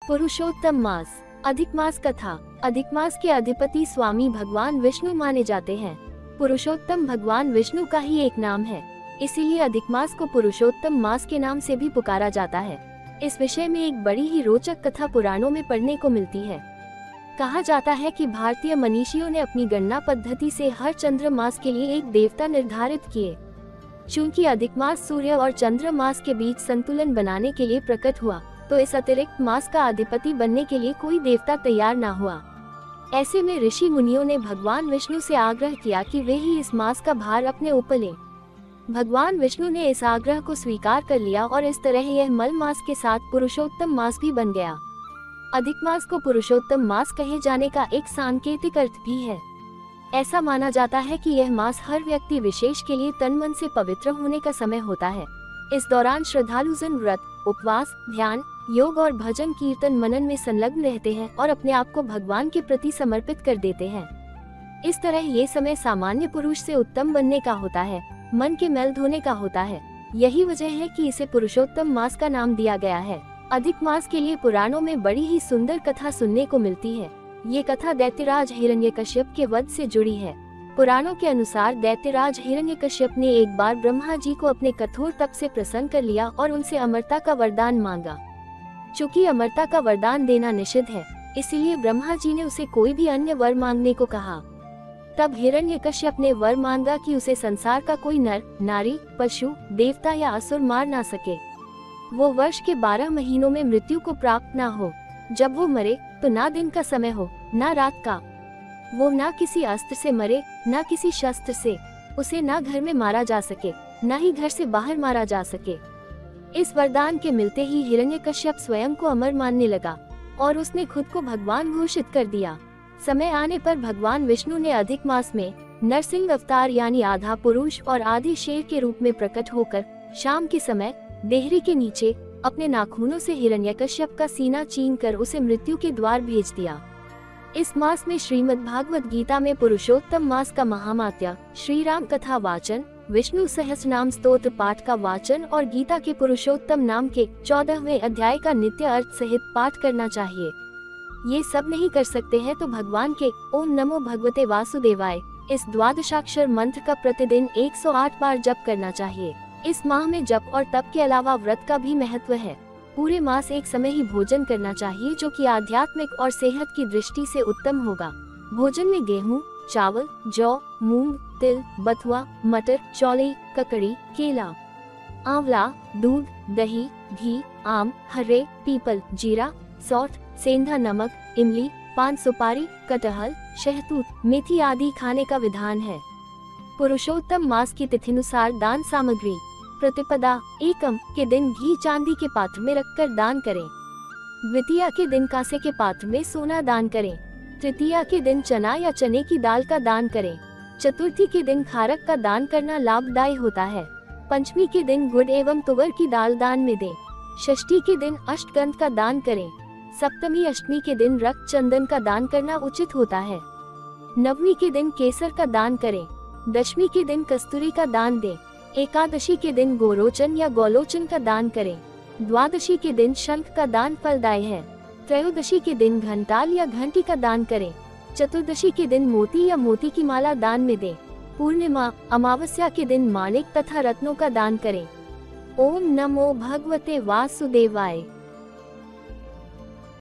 पुरुषोत्तम मास। अधिक मास कथा। अधिक मास के अधिपति स्वामी भगवान विष्णु माने जाते हैं। पुरुषोत्तम भगवान विष्णु का ही एक नाम है, इसीलिए अधिक मास को पुरुषोत्तम मास के नाम से भी पुकारा जाता है। इस विषय में एक बड़ी ही रोचक कथा पुराणों में पढ़ने को मिलती है। कहा जाता है कि भारतीय मनीषियों ने अपनी गणना पद्धति से हर चंद्र मास के लिए एक देवता निर्धारित किए। चूंकि अधिक मास सूर्य और चंद्र मास के बीच संतुलन बनाने के लिए प्रकट हुआ, तो इस अतिरिक्त मास का अधिपति बनने के लिए कोई देवता तैयार न हुआ। ऐसे में ऋषि मुनियों ने भगवान विष्णु से आग्रह किया कि वे ही इस मास का भार अपने ऊपर लें। भगवान विष्णु ने इस आग्रह को स्वीकार कर लिया और इस तरह यह मल मास के साथ पुरुषोत्तम मास भी बन गया। अधिक मास को पुरुषोत्तम मास कहे जाने का एक सांकेतिक अर्थ भी है। ऐसा माना जाता है कि यह मास हर व्यक्ति विशेष के लिए तन मन से पवित्र होने का समय होता है। इस दौरान श्रद्धालुजन व्रत, उपवास, ध्यान, योग और भजन कीर्तन मनन में संलग्न रहते हैं और अपने आप को भगवान के प्रति समर्पित कर देते हैं। इस तरह ये समय सामान्य पुरुष से उत्तम बनने का होता है, मन के मैल धोने का होता है। यही वजह है कि इसे पुरुषोत्तम मास का नाम दिया गया है। अधिक मास के लिए पुराणों में बड़ी ही सुंदर कथा सुनने को मिलती है। ये कथा दैत्यराज हिरण्यकश्यप के वध से जुड़ी है। पुराणों के अनुसार दैत्यराज हिरण्यकश्यप ने एक बार ब्रह्मा जी को अपने कठोर तप से प्रसन्न कर लिया और उनसे अमरता का वरदान मांगा। चूंकि अमरता का वरदान देना निषिद्ध है, इसलिए ब्रह्मा जी ने उसे कोई भी अन्य वर मांगने को कहा। तब हिरण्यकश्यप ने वर मांगा कि उसे संसार का कोई नर, नारी, पशु, देवता या असुर मार ना सके। वो वर्ष के 12 महीनों में मृत्यु को प्राप्त ना हो। जब वो मरे तो ना दिन का समय हो, ना रात का। वो ना किसी अस्त्र से मरे, ना किसी शस्त्र से। उसे ना घर में मारा जा सके, ना ही घर से बाहर मारा जा सके। इस वरदान के मिलते ही हिरण्यकश्यप स्वयं को अमर मानने लगा और उसने खुद को भगवान घोषित कर दिया। समय आने पर भगवान विष्णु ने अधिक मास में नरसिंह अवतार यानी आधा पुरुष और आधे शेर के रूप में प्रकट होकर शाम के समय देहरी के नीचे अपने नाखूनों से हिरण्यकश्यप का सीना छीनकर उसे मृत्यु के द्वार भेज दिया। इस मास में श्रीमद् भागवत गीता में पुरुषोत्तम मास का महात्म्य, श्री राम कथा वाचन, विष्णु सहस्रनाम स्तोत्र पाठ का वाचन और गीता के पुरुषोत्तम नाम के 14वें अध्याय का नित्य अर्थ सहित पाठ करना चाहिए। ये सब नहीं कर सकते हैं तो भगवान के ओम नमो भगवते वासुदेवाय इस द्वादशाक्षर मंत्र का प्रतिदिन 108 बार जप करना चाहिए। इस माह में जप और तप के अलावा व्रत का भी महत्व है। पूरे मास एक समय ही भोजन करना चाहिए, जो कि आध्यात्मिक और सेहत की दृष्टि से उत्तम होगा। भोजन में गेहूं, चावल, जौ, मूंग, तिल, बथुआ, मटर, चौलाई, ककड़ी, केला, आंवला, दूध, दही, घी, आम, हर्रे, पीपल, जीरा, सौंठ, सेंधा नमक, इमली, पान सुपारी, कटहल, शहतूत, मेथी आदि खाने का विधान है। पुरुषोत्तम मास की तिथिनुसार दान सामग्री। प्रतिपदा एकम के दिन घी चांदी के पात्र में रखकर दान करें। द्वितीया के दिन कांसे के पात्र में सोना दान करें। तृतीया के दिन चना या चने की दाल का दान करें। चतुर्थी के दिन खारक का दान करना लाभदायी होता है। पंचमी के दिन गुड़ एवं तुवर की दाल दान में दें। षष्ठी के दिन अष्टगंध का दान करें। सप्तमी अष्टमी के दिन रक्त चंदन का दान करना उचित होता है। नवमी के दिन केसर का दान करें। दशमी के दिन कस्तूरी का दान दें। एकादशी के दिन गोरोचन या गोलोचन का दान करें। द्वादशी के दिन शंख का दान फलदायी है। त्रयोदशी के दिन घंटाल या घंटी का दान करें। चतुर्दशी के दिन मोती या मोती की माला दान में दें। पूर्णिमा, अमावस्या के दिन माणिक तथा रत्नों का दान करें। ओम नमो भगवते वासुदेवाय।